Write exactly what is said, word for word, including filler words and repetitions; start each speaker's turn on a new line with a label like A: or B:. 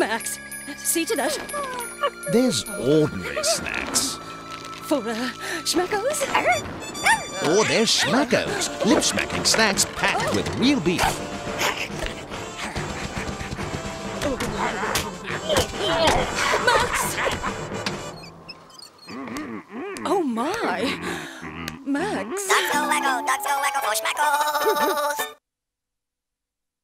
A: Max, see to that.
B: There's ordinary snacks.
A: For, uh, schmackos?
B: Or there's schmackos, lip-smacking snacks packed with real beef.
A: Max! Oh, my. Max.
C: Not so wacko, not so wacko for schmackos.